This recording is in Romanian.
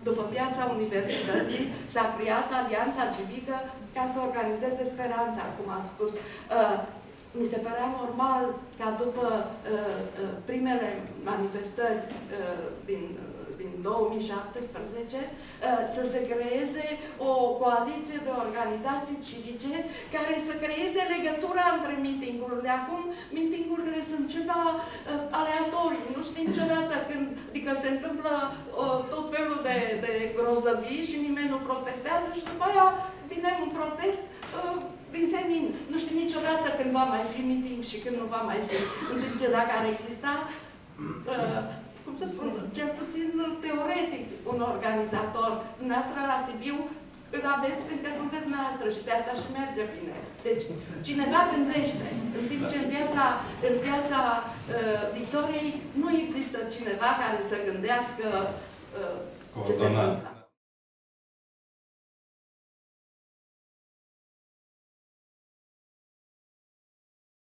după piața universității, s-a creat Alianța Civică ca să organizeze Speranța, cum a spus. Mi se părea normal ca după primele manifestări din 2017 să se creeze o coaliție de organizații civice care să creeze legătura între meeting-urile. Acum, meeting-urile sunt ceva aleatoriu. Nu știi niciodată când, adică se întâmplă tot felul de grozăvii și nimeni nu protestează și după aia vine un protest din senin. Nu știi niciodată când va mai fi meeting și când nu va mai fi. În timp ce dacă ar exista cum să spun, cel puțin teoretic, un organizator. Dumneavoastră la Sibiu îl aveți pentru că sunteți dumneavoastră și de asta și merge bine. Deci, cineva gândește, în timp ce în piața Victoriei nu există cineva care să gândească ce se întâmplă.